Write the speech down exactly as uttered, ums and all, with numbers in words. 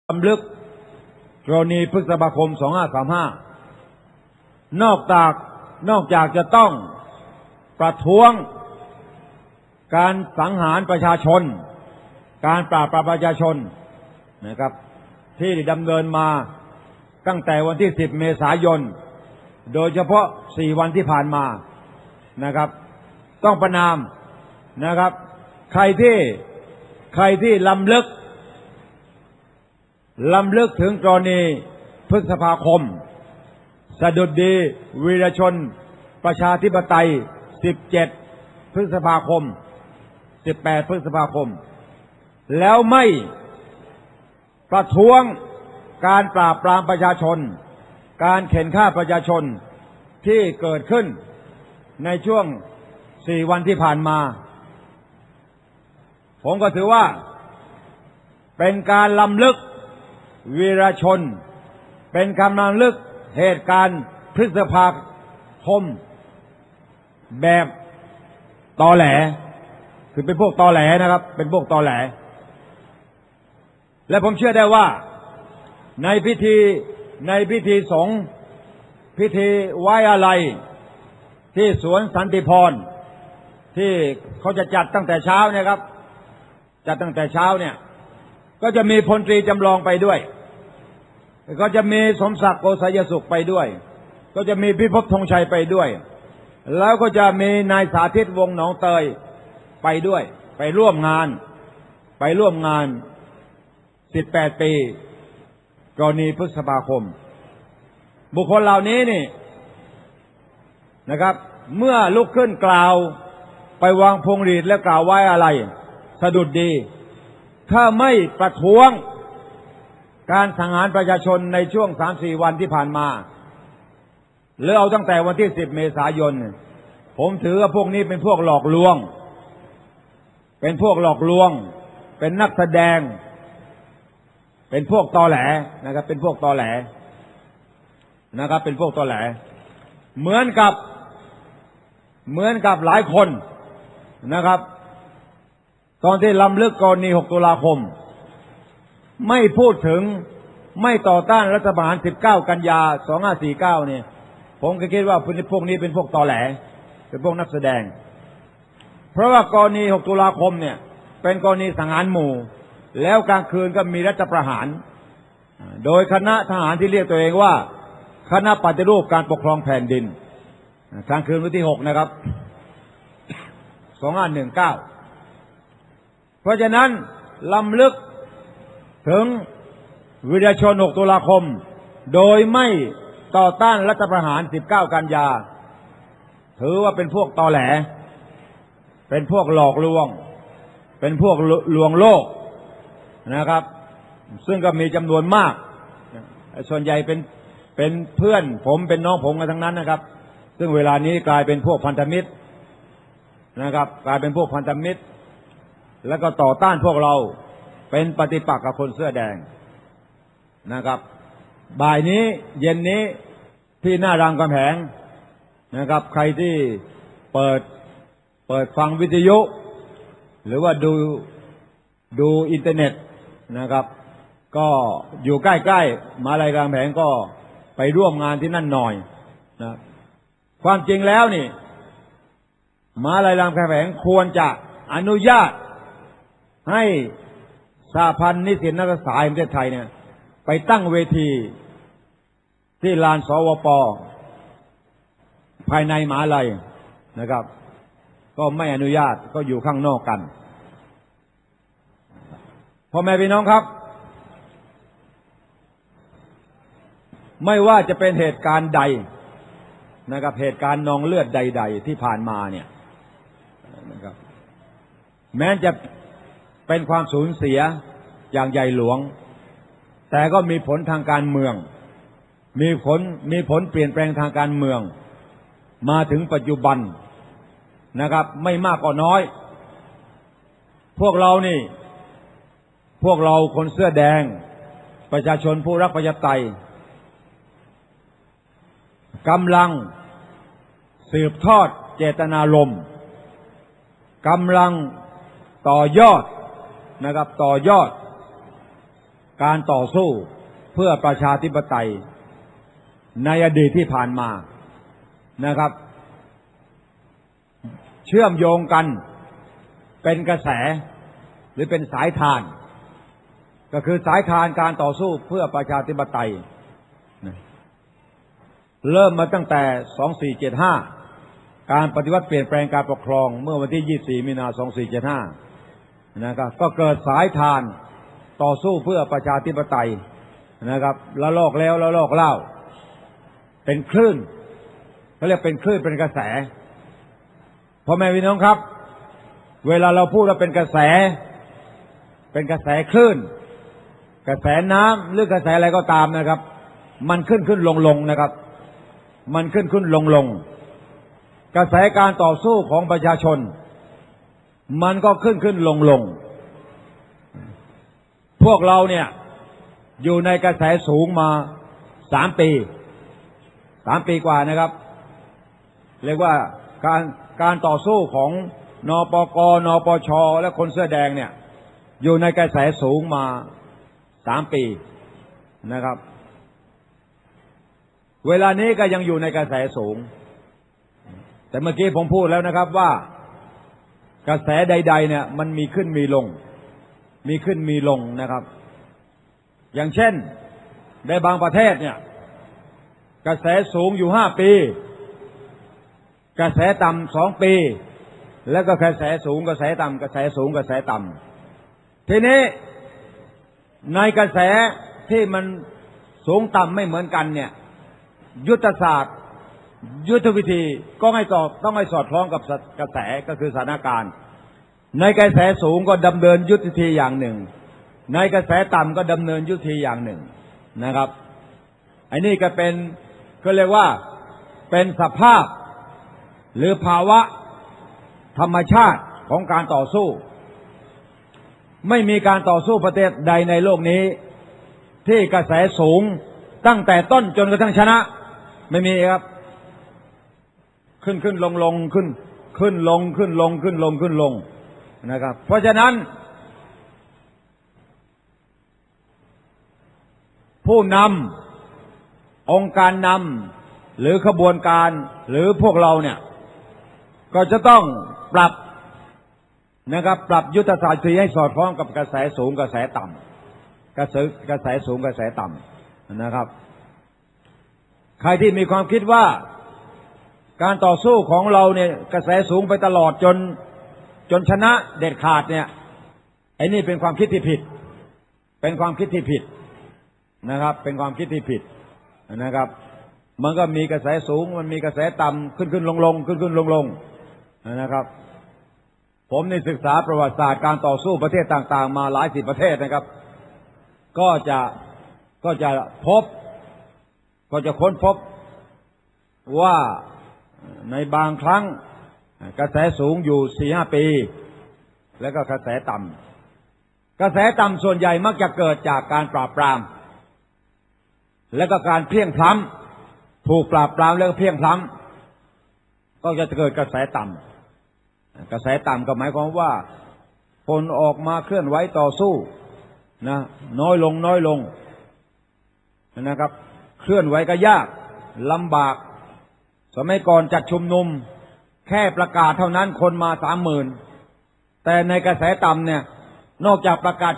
รำลึกกรณีพฤษภาคมสองห้าสามห้านอกจากนอกจากจะต้องประท้วงการสังหารประชาชนการปราบปรามประชาชนนะครับที่ดำเนินมาตั้งแต่วันที่สิบเมษายนโดยเฉพาะสี่วันที่ผ่านมานะครับต้องประณามนะครับใครที่ใครที่ลำลึกลำลึกถึงกรณีพฤษภาคมสดุดดีวีรชนประชาธิปไตยสิบเจ็ดพฤษภาคมสิบแปดพฤษภาคมแล้วไม่ประท้วงการปราบปรามประชาชนการเข็นฆ่าประชาชนที่เกิดขึ้นในช่วงสี่วันที่ผ่านมาผมก็ถือว่าเป็นการลำลึกวีรชนเป็นการลำลึกเหตุการณ์พฤษภาคมแบบตอแหลคือเป็นพวกตอแหลนะครับเป็นพวกตอแหลและผมเชื่อได้ว่าในพิธีในพิธีสงฆ์พิธีไว้อาลัยที่สวนสันติพรที่เขาจะจัดตั้งแต่เช้าเนี่ยครับจัดตั้งแต่เช้าเนี่ยก็จะมีพลตรีจำลองไปด้วยก็จะมีสมศักดิ์โกษยสุขไปด้วยก็จะมีพิภพธงชัยไปด้วยแล้วก็จะมีนายสาธิตวงศ์หนองเตยไปด้วยไปร่วมงานไปร่วมงานสิบแปดปีกรณีพฤษภาคมบุคคลเหล่านี้นี่นะครับเมื่อลุกขึ้นกล่าวไปวางพวงหรีดและกล่าวไว้อะไรสะดุดดีถ้าไม่ประท้วงการสังหารประชาชนในช่วง สามสี่ วันที่ผ่านมาหรือเอาตั้งแต่วันที่สิบเมษายนผมถือว่าพวกนี้เป็นพวกหลอกลวงเป็นพวกหลอกลวงเป็นนักแสดงเป็นพวกตอแหลนะครับเป็นพวกตอแหลนะครับเป็นพวกตอแหลเหมือนกับเหมือนกับหลายคนนะครับตอนที่ลำลึกกรณีหกตุลาคมไม่พูดถึงไม่ต่อต้านรัฐประหารสิบเก้ากันยาสองห้าสี่เก้าเนี่ยผมก็คิดว่าพวกนี้เป็นพวกตอแหลเป็นพวกนักแสดงเพราะว่ากรณีหกตุลาคมเนี่ยเป็นกรณีสังหารหมู่แล้วกลางคืนก็มีรัฐประหารโดยคณะทหารที่เรียกตัวเองว่าคณะปฏิรูปการปกครองแผ่นดินกลางคืนวันที่หกนะครับสองห้าหนึ่งเก้าเพราะฉะนั้นลำลึกถึงวีรชนหกตุลาคมโดยไม่ต่อต้านรัฐประหารสิบเก้ากันยาถือว่าเป็นพวกตอแหลเป็นพวกหลอกลวงเป็นพวกลวงโลกนะครับซึ่งก็มีจำนวนมากส่วนใหญ่เป็นเป็นเพื่อนผมเป็นน้องผมกันทั้งนั้นนะครับซึ่งเวลานี้กลายเป็นพวกพันธมิตรนะครับกลายเป็นพวกพันธมิตรแล้วก็ต่อต้านพวกเราเป็นปฏิปักษ์กับคนเสื้อแดงนะครับบ่ายนี้เย็นนี้ที่หน้ารามคำแหงนะครับใครที่เปิดเปิดฟังวิทยุหรือว่าดูดูอินเทอร์เน็ตนะครับก็อยู่ใกล้ๆมหาวิทยาลัยรามคำแหงก็ไปร่วมงานที่นั่นหน่อยนะความจริงแล้วนี่มหาวิทยาลัยรามคำแหงควรจะอนุญาตให้สหพันธ์นิสิตนักศึกษาแห่งประเทศไทยเนี่ยไปตั้งเวทีที่ลานสวป.ภายในมหาวิทยาลัยนะครับก็ไม่อนุญาตก็อยู่ข้างนอกกันพ่อแม่พี่น้องครับไม่ว่าจะเป็นเหตุการณ์ใดนะครับเหตุการณ์นองเลือดใดๆที่ผ่านมาเนี่ยนะครับแม้จะเป็นความสูญเสียอย่างใหญ่หลวงแต่ก็มีผลทางการเมืองมีผลมีผลเปลี่ยนแปลงทางการเมืองมาถึงปัจจุบันนะครับไม่มากก็น้อยพวกเรานี่พวกเราคนเสื้อแดงประชาชนผู้รักประชาธิปไตยกำลังสืบทอดเจตนารมณ์กำลังต่อยอดนะครับต่อยอดการต่อสู้เพื่อประชาธิปไตยในอดีตที่ผ่านมานะครับเชื่อมโยงกันเป็นกระแสหรือเป็นสายทานก็คือสายทานการต่อสู้เพื่อประชาธิปไตยเริ่มมาตั้งแต่สองสี่เจ็ดห้าการปฏิวัติเปลี่ยนแปลงการปกครองเมื่อวันที่ยี่สิบสี่มีนาคมสองสี่เจ็ดห้านะครับก็เกิดสายทานต่อสู้เพื่อประชาธิปไตยนะครับละลอกแล้วละลอกเล่าเป็นคลื่นเขาเรียกเป็นคลื่นเป็นกระแสพ่อแม่พี่น้องครับเวลาเราพูดว่าเป็นกระแสเป็นกระแสคลื่นกระแสน้ำหรือกระแสอะไรก็ตามนะครับมันขึ้นขึ้นลงลงนะครับมันขึ้นขึ้นลงลงกระแสการต่อสู้ของประชาชนมันก็ขึ้นขึ้นลงลงพวกเราเนี่ยอยู่ในกระแสสูงมาสามปีสามปีกว่านะครับเรียกว่าการการต่อสู้ของนปกนปชและคนเสื้อแดงเนี่ยอยู่ในกระแสสูงมาสามปีนะครับเวลานี้ก็ยังอยู่ในกระแสสูงแต่เมื่อกี้ผมพูดแล้วนะครับว่ากระแสใดๆเนี่ยมันมีขึ้นมีลงมีขึ้นมีลงนะครับอย่างเช่นในบางประเทศเนี่ยกระแสสูงอยู่ห้าปีกระแสต่ำสองปีแล้วก็กระแสสูงกระแสต่ำกระแสสูงกระแสต่ำทีนี้ในกระแสที่มันสูงต่ำไม่เหมือนกันเนี่ยยุทธศาสตร์ยุทธวิธีก็ให้สอดต้องให้สอดคล้องกับกระแสก็คือสถานการณ์ในกระแสสูงก็ดำเนินยุทธวิธีอย่างหนึ่งในกระแสต่ำก็ดำเนินยุทธวิธีอย่างหนึ่งนะครับไอ้นี่ก็เป็นก็เรียกว่าเป็นสภาพหรือภาวะธรรมชาติของการต่อสู้ไม่มีการต่อสู้ประเทศใดในโลกนี้ที่กระแสสูงตั้งแต่ต้นจนกระทั่งชนะไม่มีครับขึ้นขึ้นลงลงขึ้นขึ้นลงขึ้นลงขึ้นลงขึ้นลงนะครับเพราะฉะนั้นผู้นำองค์การนำหรือขบวนการหรือพวกเราเนี่ยก็จะต้องปรับนะครับปรับยุทธศาสตร์ให้สอดคล้องกับกระแสสูงกระแสต่ำกระแสกระแสสูงกระแสต่ำนะครับใครที่มีความคิดว่าการต่อสู้ของเราเนี่ยกระแสสูงไปตลอดจนจนชนะเด็ดขาดเนี่ยไอ้นี่เป็นความคิดที่ผิดเป็นความคิดที่ผิดนะครับเป็นความคิดที่ผิดนะครับมันก็มีกระแสสูงมันมีกระแสต่ำขึ้นขึ้นลงลงขึ้นขึ้นลงลงนะครับผมในศึกษาประวัติศาสตร์การต่อสู้ประเทศต่างๆมาหลายสิบประเทศนะครับก็จะก็จะพบก็จะค้นพบว่าในบางครั้งกระแสสูงอยู่สี่ห้าปีแล้วก็กระแสต่ำกระแสต่ำส่วนใหญ่มักจะเกิดจากการปราบปรามแล้วก็การเพี้ยงพล้ำถูกปราบปรามแล้วก็เพี้ยงพล้ำก็จะเกิดกระแสต่ำกระแสต่ำก็หมายความว่าคนออกมาเคลื่อนไหวต่อสู้นะน้อยลงน้อยลงนะครับเคลื่อนไหวก็ยากลำบากสมัยก่อนจัดชุมนุมแค่ประกาศเท่านั้นคนมาสามหมื่นแต่ในกระแสต่ำเนี่ยนอกจากประกาศ